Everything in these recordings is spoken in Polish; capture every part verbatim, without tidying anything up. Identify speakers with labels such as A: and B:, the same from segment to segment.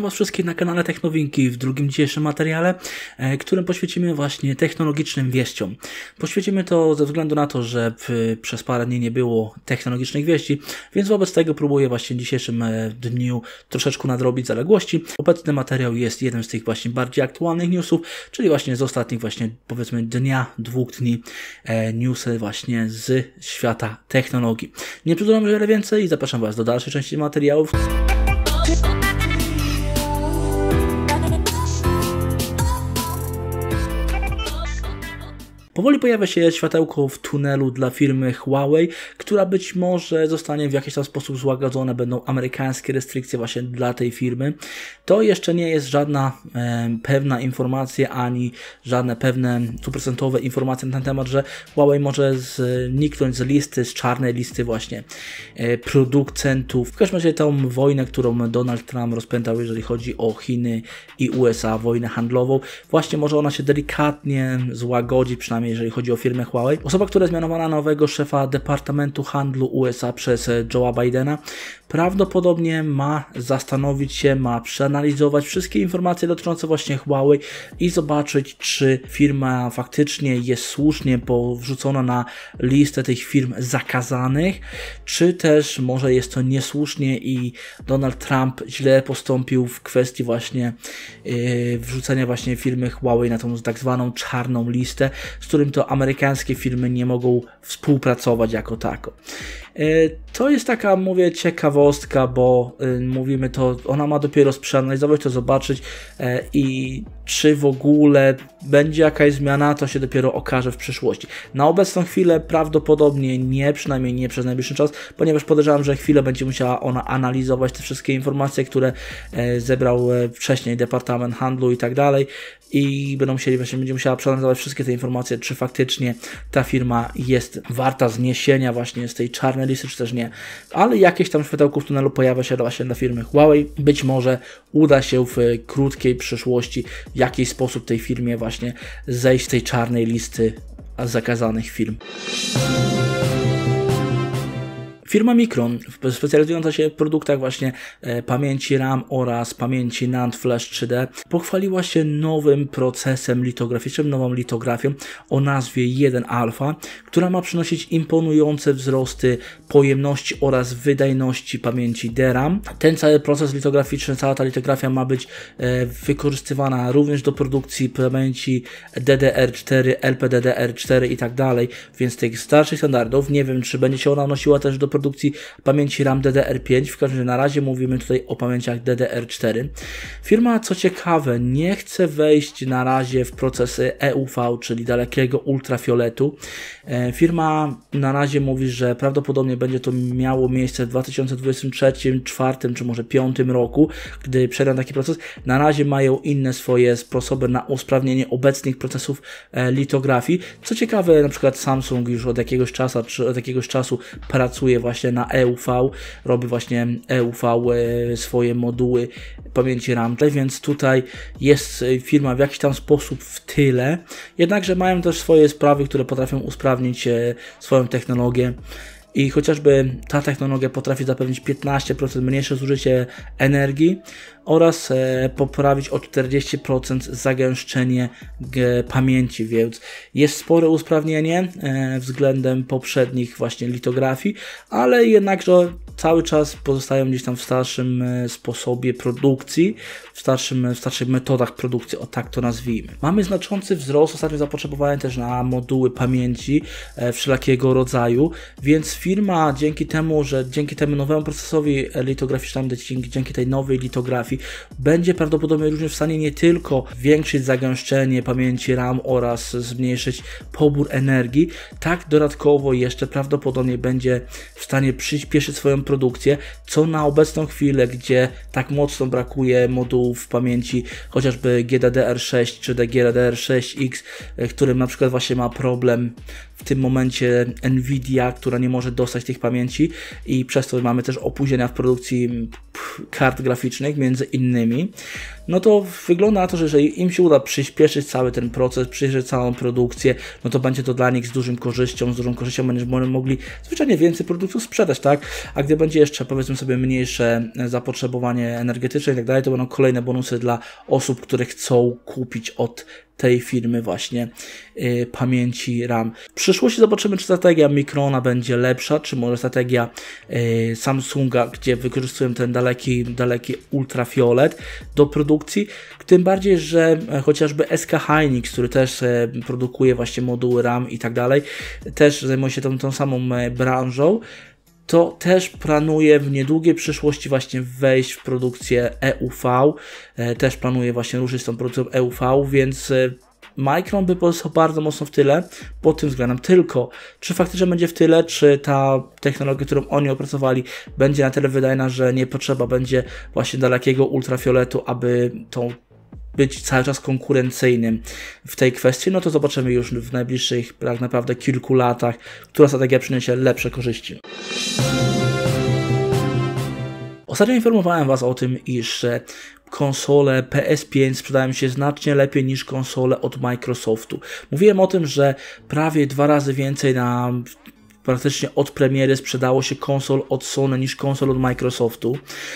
A: Was wszystkich na kanale Technowinki w drugim dzisiejszym materiale, e, którym poświęcimy właśnie technologicznym wieściom. Poświęcimy to ze względu na to, że w, przez parę dni nie było technologicznych wieści, więc wobec tego próbuję właśnie w dzisiejszym e, dniu troszeczkę nadrobić zaległości. Obecny materiał jest jednym z tych właśnie bardziej aktualnych newsów, czyli właśnie z ostatnich właśnie powiedzmy dnia, dwóch dni e, newsy właśnie z świata technologii. Nie przedłużam wiele więcej i zapraszam Was do dalszej części materiałów. Powoli pojawia się światełko w tunelu dla firmy Huawei, która być może zostanie w jakiś tam sposób złagodzone, będą amerykańskie restrykcje właśnie dla tej firmy. To jeszcze nie jest żadna e, pewna informacja, ani żadne pewne stuprocentowe informacje na ten temat, że Huawei może zniknąć z listy, z czarnej listy właśnie e, producentów. W każdym razie tą wojnę, którą Donald Trump rozpętał, jeżeli chodzi o Chiny i U S A, wojnę handlową, właśnie może ona się delikatnie złagodzi, przynajmniej jeżeli chodzi o firmę Huawei. Osoba, która jest mianowana na nowego szefa Departamentu Handlu U S A przez Joe'a Bidena, prawdopodobnie ma zastanowić się, ma przeanalizować wszystkie informacje dotyczące właśnie Huawei i zobaczyć, czy firma faktycznie jest słusznie wrzucona na listę tych firm zakazanych, czy też może jest to niesłusznie i Donald Trump źle postąpił w kwestii właśnie yy, wrzucenia właśnie firmy Huawei na tą tak zwaną czarną listę, z którym to amerykańskie firmy nie mogą współpracować jako tako. To jest taka, mówię, ciekawostka, bo mówimy to, ona ma dopiero przeanalizować, to zobaczyć i czy w ogóle będzie jakaś zmiana, to się dopiero okaże w przyszłości. Na obecną chwilę prawdopodobnie nie, przynajmniej nie przez najbliższy czas, ponieważ podejrzewam, że chwilę będzie musiała ona analizować te wszystkie informacje, które zebrał wcześniej Departament Handlu i tak dalej i będą musieli, właśnie będzie musiała przeanalizować wszystkie te informacje, czy faktycznie ta firma jest warta zniesienia właśnie z tej czarnej listy, czy też nie. Ale jakieś tam światełko w tunelu pojawia się właśnie dla firmy Huawei. Być może uda się w krótkiej przyszłości w jakiś sposób tej firmie właśnie zejść z tej czarnej listy zakazanych firm. Firma Micron, specjalizująca się w produktach właśnie e, pamięci RAM oraz pamięci NAND Flash trzy D, pochwaliła się nowym procesem litograficznym, nową litografią o nazwie jeden alfa, która ma przynosić imponujące wzrosty pojemności oraz wydajności pamięci D RAM. Ten cały proces litograficzny, cała ta litografia ma być e, wykorzystywana również do produkcji pamięci D D R cztery, L P D D R cztery i tak dalej, więc tych starszych standardów. Nie wiem, czy będzie się ona nosiła też do produkcji produkcji pamięci RAM D D R pięć, w każdym razie na razie mówimy tutaj o pamięciach D D R cztery. Firma, co ciekawe, nie chce wejść na razie w procesy E U V, czyli dalekiego ultrafioletu. Firma na razie mówi, że prawdopodobnie będzie to miało miejsce w dwa tysiące dwudziestym trzecim, dwa tysiące czwartym czy może dwa tysiące piątym roku, gdy przejdą taki proces. Na razie mają inne swoje sposoby na usprawnienie obecnych procesów litografii. Co ciekawe, na przykład Samsung już od jakiegoś czasu, czy od jakiegoś czasu pracuje właśnie na E U V, robi właśnie E U V swoje moduły pamięci RAM, więc tutaj jest firma w jakiś tam sposób w tyle, jednakże mają też swoje sprawy, które potrafią usprawnić swoją technologię. I chociażby ta technologia potrafi zapewnić piętnaście procent mniejsze zużycie energii oraz e, poprawić o czterdzieści procent zagęszczenie g, pamięci, więc jest spore usprawnienie e, względem poprzednich właśnie litografii, ale jednakże cały czas pozostają gdzieś tam w starszym e, sposobie produkcji, w, starszym, w starszych metodach produkcji, o tak to nazwijmy. Mamy znaczący wzrost ostatnio zapotrzebowania też na moduły pamięci e, wszelakiego rodzaju, więc firma dzięki temu, że dzięki temu nowemu procesowi litograficznemu, dzięki, dzięki tej nowej litografii będzie prawdopodobnie również w stanie nie tylko zwiększyć zagęszczenie pamięci RAM oraz zmniejszyć pobór energii, tak dodatkowo jeszcze prawdopodobnie będzie w stanie przyspieszyć swoją produkcję, co na obecną chwilę, gdzie tak mocno brakuje modułów pamięci, chociażby G D D R sześć czy G D D R sześć X, którym na przykład właśnie ma problem w tym momencie Nvidia, która nie może dostać tych pamięci i przez to mamy też opóźnienia w produkcji kart graficznych między innymi. no to wygląda na to, że jeżeli im się uda przyspieszyć cały ten proces, przyspieszyć całą produkcję, no to będzie to dla nich z dużym korzyścią, z dużą korzyścią będą mogli zwyczajnie więcej produktów sprzedać, tak? A gdy będzie jeszcze, powiedzmy sobie, mniejsze zapotrzebowanie energetyczne i tak dalej, to będą kolejne bonusy dla osób, które chcą kupić od tej firmy właśnie y, pamięci RAM. W przyszłości zobaczymy, czy strategia Microna będzie lepsza, czy może strategia y, Samsunga, gdzie wykorzystują ten daleki, daleki ultrafiolet do produkcji. Tym bardziej, że chociażby S K Hynix, który też e, produkuje właśnie moduły RAM i tak dalej, też zajmuje się tą, tą samą e, branżą, to też planuje w niedługiej przyszłości właśnie wejść w produkcję E U V, e, też planuje właśnie ruszyć z tą produkcją E U V, więc e, Micron by pozostał bardzo mocno w tyle pod tym względem. Tylko, czy faktycznie będzie w tyle, czy ta technologia, którą oni opracowali, będzie na tyle wydajna, że nie potrzeba będzie właśnie dalekiego ultrafioletu, aby tą być cały czas konkurencyjnym w tej kwestii, no to zobaczymy już w najbliższych tak naprawdę kilku latach, która strategia przyniesie lepsze korzyści. Ostatnio informowałem Was o tym, iż konsole P S pięć sprzedają się znacznie lepiej niż konsole od Microsoftu. Mówiłem o tym, że prawie dwa razy więcej na praktycznie od premiery sprzedało się konsol od Sony niż konsol od Microsoftu.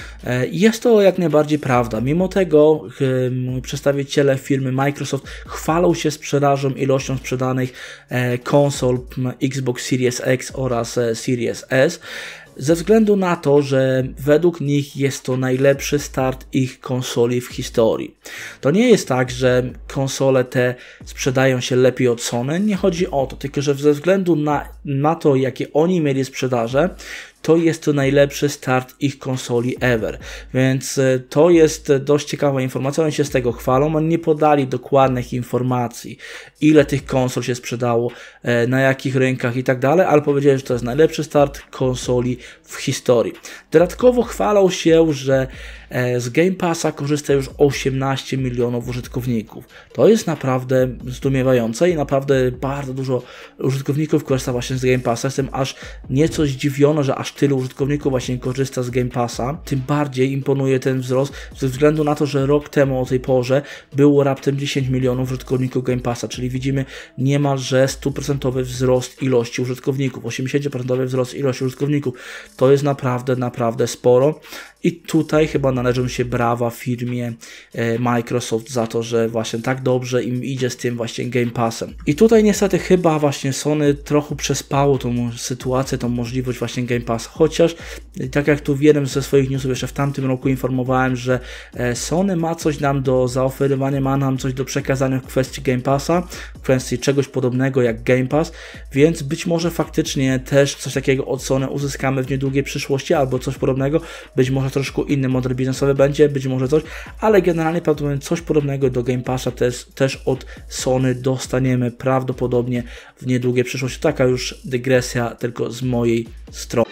A: Jest to jak najbardziej prawda. Mimo tego przedstawiciele firmy Microsoft chwalą się sprzedażą, ilością sprzedanych konsol Xbox Series X oraz Series S, ze względu na to, że według nich jest to najlepszy start ich konsoli w historii. To nie jest tak, że konsole te sprzedają się lepiej od Sony, nie chodzi o to, tylko że ze względu na, na to, jakie oni mieli sprzedaże, to jest to najlepszy start ich konsoli ever. Więc to jest dość ciekawa informacja, oni się z tego chwalą, oni nie podali dokładnych informacji, ile tych konsol się sprzedało, na jakich rynkach i tak dalej, ale powiedzieli, że to jest najlepszy start konsoli w historii. Dodatkowo chwalą się, że z Game Passa korzysta już osiemnaście milionów użytkowników. To jest naprawdę zdumiewające i naprawdę bardzo dużo użytkowników korzysta właśnie z Game Passa. Jestem aż nieco zdziwiony, że aż tylu użytkowników właśnie korzysta z Game Passa. Tym bardziej imponuje ten wzrost ze względu na to, że rok temu o tej porze było raptem dziesięć milionów użytkowników Game Passa, czyli widzimy niemalże stuprocentowy wzrost ilości użytkowników, osiemdziesiąt procent wzrost ilości użytkowników. To jest naprawdę, naprawdę sporo. I tutaj chyba należą się brawa firmie e, Microsoft za to, że właśnie tak dobrze im idzie z tym właśnie Game Passem. I tutaj niestety chyba właśnie Sony trochę przespało tą sytuację, tą możliwość właśnie Game Pass. Chociaż tak jak tu w jednym ze swoich newsów jeszcze w tamtym roku informowałem, że e, Sony ma coś nam do zaoferowania, ma nam coś do przekazania w kwestii Game Passa, w kwestii czegoś podobnego jak Game Pass, więc być może faktycznie też coś takiego od Sony uzyskamy w niedługiej przyszłości albo coś podobnego, być może troszkę inny model biznesowy będzie, być może coś, ale generalnie prawdopodobnie coś podobnego do Game Passa też, też od Sony dostaniemy prawdopodobnie w niedługiej przyszłości. Taka już dygresja tylko z mojej strony.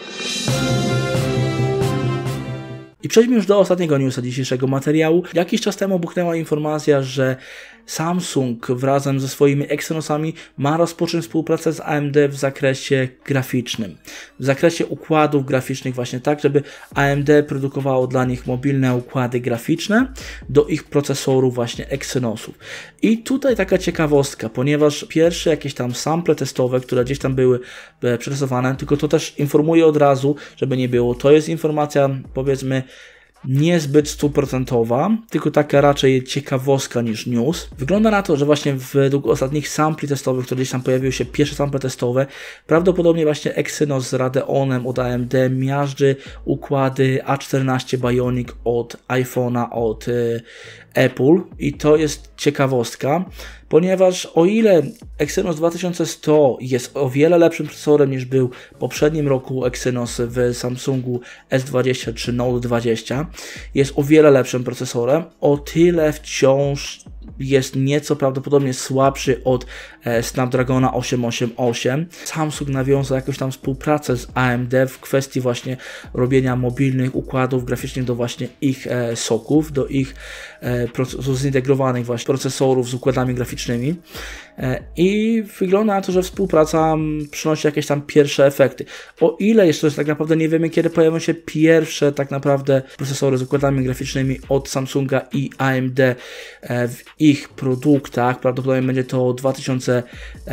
A: I przejdźmy już do ostatniego newsa dzisiejszego materiału. Jakiś czas temu buchnęła informacja, że Samsung razem ze swoimi Exynosami ma rozpocząć współpracę z A M D w zakresie graficznym. W zakresie układów graficznych właśnie tak, żeby A M D produkowało dla nich mobilne układy graficzne do ich procesorów właśnie Exynosów. I tutaj taka ciekawostka, ponieważ pierwsze jakieś tam sample testowe, które gdzieś tam były przetestowane, tylko to też informuję od razu, żeby nie było, to jest informacja powiedzmy niezbyt stuprocentowa, tylko taka raczej ciekawostka niż news. Wygląda na to, że właśnie według ostatnich sampli testowych, które gdzieś tam pojawiły się pierwsze sample testowe, prawdopodobnie właśnie Exynos z Radeonem od A M D miażdży układy A czternaście Bionic od iPhone'a, od y, Apple i to jest ciekawostka, ponieważ o ile Exynos dwa tysiące sto jest o wiele lepszym procesorem niż był w poprzednim roku Exynos w Samsungu S dwadzieścia czy Note dwadzieścia, jest o wiele lepszym procesorem, o tyle wciąż jest nieco prawdopodobnie słabszy od e, Snapdragona osiemset osiemdziesiąt osiem. Samsung nawiązał jakąś tam współpracę z A M D w kwestii właśnie robienia mobilnych układów graficznych do właśnie ich e, soków, do ich e, zintegrowanych właśnie procesorów z układami graficznymi. i wygląda na to, że współpraca przynosi jakieś tam pierwsze efekty. O ile jeszcze tak naprawdę nie wiemy, kiedy pojawią się pierwsze tak naprawdę procesory z układami graficznymi od Samsunga i A M D w ich produktach, prawdopodobnie będzie to dwa tysiące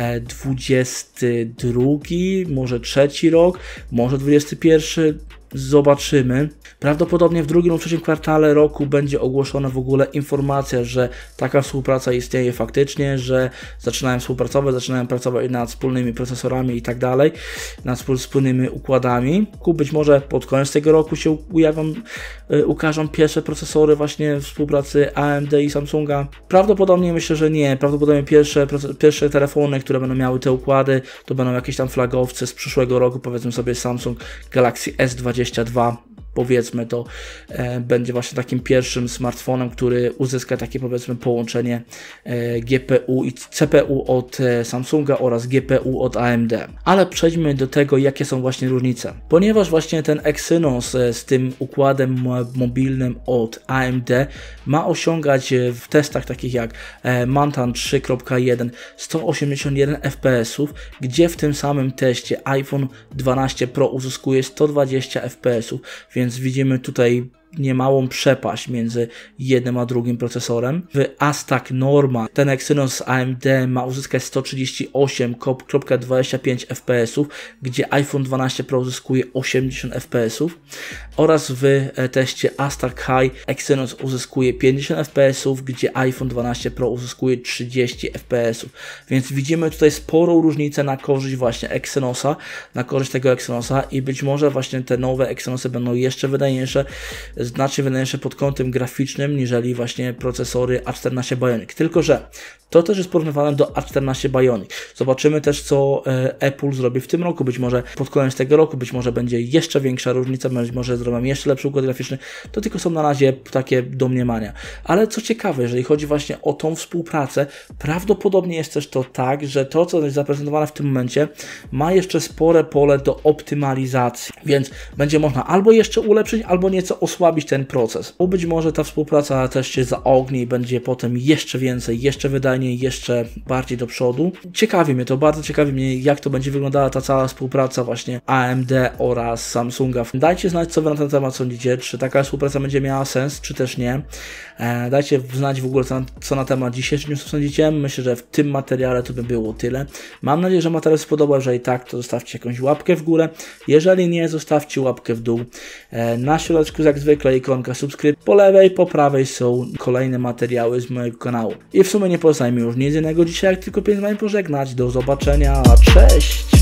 A: dwudziesty drugi, może trzeci rok, może dwudziesty pierwszy. Zobaczymy. Prawdopodobnie w drugim lub trzecim kwartale roku będzie ogłoszona w ogóle informacja, że taka współpraca istnieje faktycznie, że zaczynają współpracować, zaczynają pracować nad wspólnymi procesorami i tak dalej, nad wspólnymi układami. Być może pod koniec tego roku się ujawią, ukażą pierwsze procesory właśnie współpracy A M D i Samsunga. Prawdopodobnie myślę, że nie. Prawdopodobnie pierwsze, pierwsze telefony, które będą miały te układy, to będą jakieś tam flagowce z przyszłego roku, powiedzmy sobie Samsung Galaxy S dwadzieścia dwa. Powiedzmy to e, będzie właśnie takim pierwszym smartfonem, który uzyska takie powiedzmy połączenie e, G P U i C P U od e, Samsunga oraz G P U od A M D. Ale przejdźmy do tego, jakie są właśnie różnice. Ponieważ właśnie ten Exynos e, z tym układem mobilnym od A M D ma osiągać e, w testach takich jak e, Mantan trzy kropka jeden sto osiemdziesiąt jeden F P S ów, gdzie w tym samym teście iPhone dwanaście Pro uzyskuje sto dwadzieścia F P S ów, więc widzimy tutaj niemałą przepaść między jednym a drugim procesorem. W Astack Norma ten Exynos A M D ma uzyskać sto trzydzieści osiem przecinek dwadzieścia pięć F P S ów, gdzie iPhone dwanaście Pro uzyskuje osiemdziesiąt F P S ów, oraz w teście Astack High Exynos uzyskuje pięćdziesiąt F P S ów, gdzie iPhone dwanaście Pro uzyskuje trzydzieści F P S ów. Więc widzimy tutaj sporą różnicę na korzyść właśnie Exynosa, na korzyść tego Exynosa, i być może właśnie te nowe Exynosy będą jeszcze wydajniejsze, znacznie wydajniejsze pod kątem graficznym niżeli właśnie procesory A czternaście Bionic. Tylko że to też jest porównywane do A czternaście Bionic. Zobaczymy też, co Apple zrobi w tym roku. Być może pod koniec tego roku, być może będzie jeszcze większa różnica, być może zrobią jeszcze lepszy układ graficzny. To tylko są na razie takie domniemania. Ale co ciekawe, jeżeli chodzi właśnie o tą współpracę, prawdopodobnie jest też to tak, że to, co jest zaprezentowane w tym momencie, ma jeszcze spore pole do optymalizacji. Więc będzie można albo jeszcze ulepszyć, albo nieco osłabić ten proces. Bo być może ta współpraca też się zaogni i będzie potem jeszcze więcej, jeszcze wydajniej, jeszcze bardziej do przodu. Ciekawi mnie to, bardzo ciekawi mnie, jak to będzie wyglądała ta cała współpraca właśnie A M D oraz Samsunga. Dajcie znać, co wy na ten temat sądzicie, czy taka współpraca będzie miała sens, czy też nie. E, dajcie znać w ogóle, co na, co na temat dzisiejszym newsu sądzicie. Myślę, że w tym materiale to by było tyle. Mam nadzieję, że materiał się spodobał. Jeżeli tak, to zostawcie jakąś łapkę w górę. Jeżeli nie, zostawcie łapkę w dół. E, na środeczku jak zwykle ikonka subskrypcji. Po lewej, po prawej są kolejne materiały z mojego kanału. I w sumie nie pozostaje mi już nic innego dzisiaj, jak tylko pięć z wami pożegnać. Do zobaczenia. Cześć!